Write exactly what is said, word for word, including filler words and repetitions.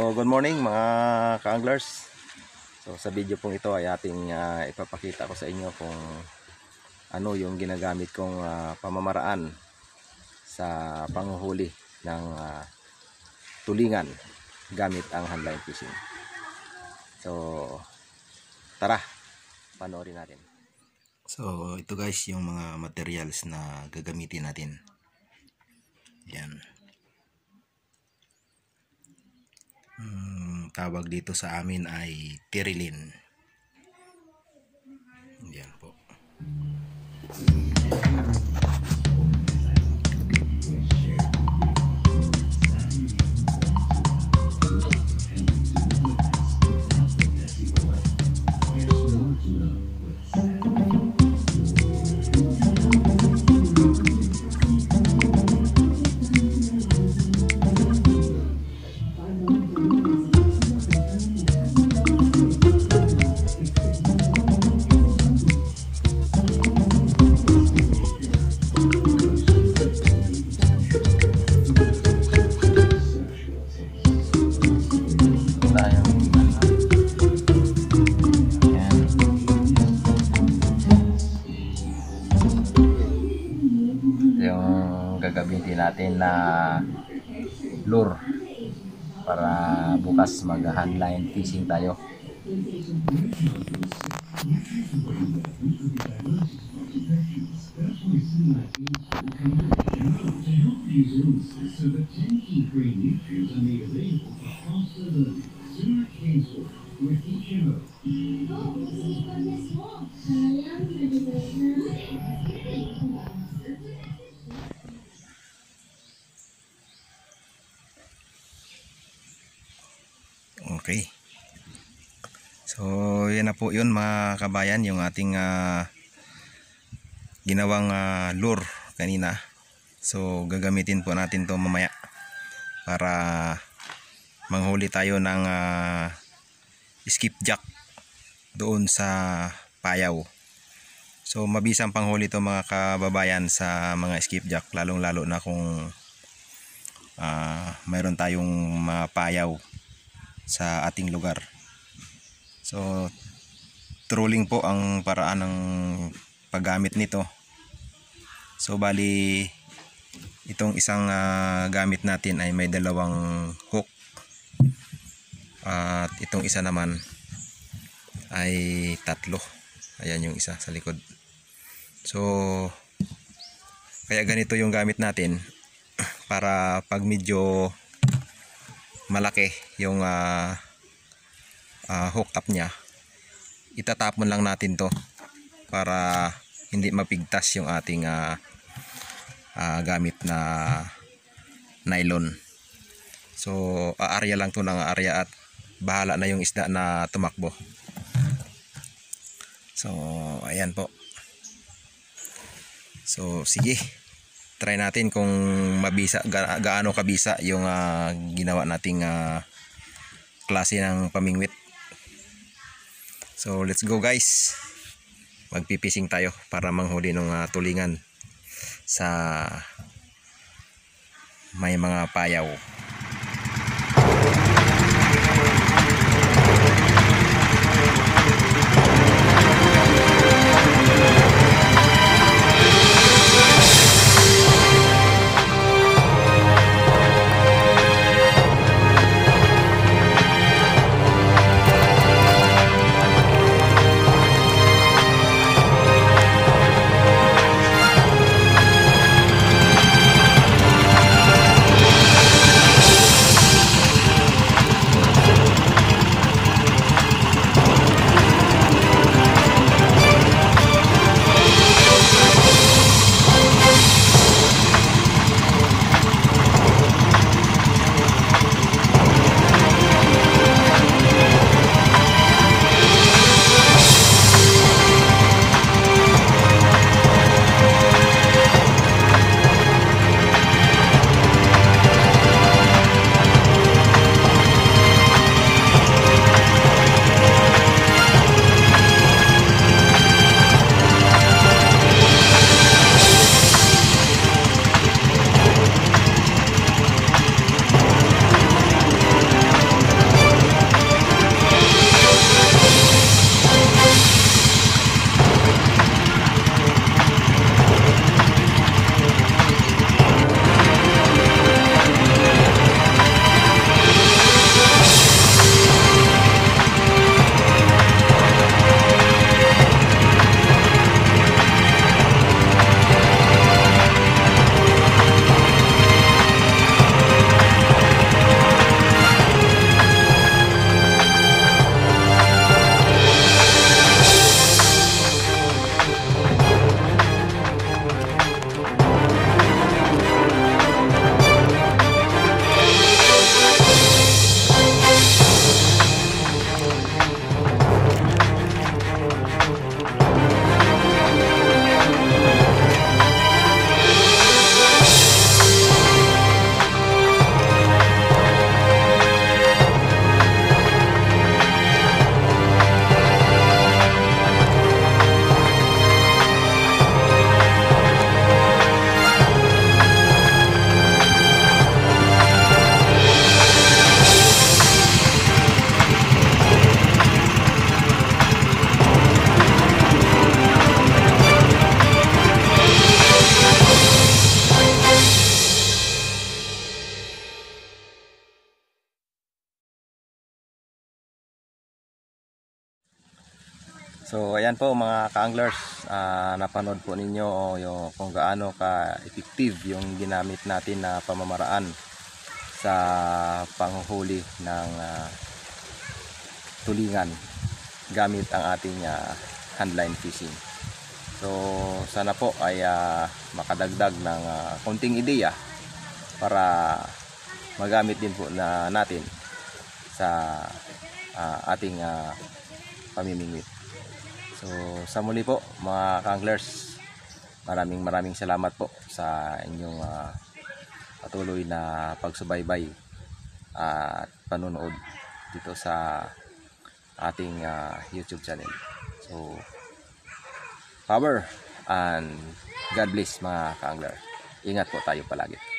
So good morning mga ka-anglers. So sa video pong ito ay ating uh, ipapakita ko sa inyo kung ano yung ginagamit kong uh, pamamaraan sa panghuhuli ng uh, tulingan gamit ang handline fishing. So tara, panoorin natin. So ito guys yung mga materials na gagamitin natin. Yan. Hmm, tawag dito sa amin ay tirilin. Yan po. Yung gagamitin natin na lure para bukas mag handline fishing tayo. Okay. So yan na po yun mga kabayan, yung ating uh, ginawang uh, lure kanina. So gagamitin po natin to mamaya para manghuli tayo ng uh, skipjack doon sa payaw. So mabisang panghuli to mga kababayan sa mga skipjack, lalong lalo na kung uh, mayroon tayong mga payaw sa ating lugar. So trolling po ang paraan ng paggamit nito. So bali itong isang uh, gamit natin ay may dalawang hook at itong isa naman ay tatlo. Ayan yung isa sa likod. So kaya ganito yung gamit natin para pag medyo malaki yung uh, uh, hook up nya, itatapon lang natin to para hindi mapigtas yung ating uh, uh, gamit na nylon. So aarya lang to ng aarya at bahala na yung isda na tumakbo. So ayan po. So sige, try natin kung mabisa, ga, gaano kabisa yung uh, ginawa nating uh, klase ng pamingwit. So let's go guys, magpipising tayo para manghuli ng uh, tulingan sa may mga payaw. So ayan po mga ka-anglers, uh, napanood po ninyo yung kung gaano ka-effective yung ginamit natin na pamamaraan sa panghuli ng uh, tulingan gamit ang ating uh, handline fishing. So sana po ay uh, makadagdag ng uh, konting ideya para magamit din po na natin sa uh, ating uh, pamimingwit. So sa muli po mga ka-anglers, maraming maraming salamat po sa inyong uh, patuloy na pagsubaybay at panonood dito sa ating uh, YouTube channel. So power and God bless mga ka-angler. Ingat po tayo palagi.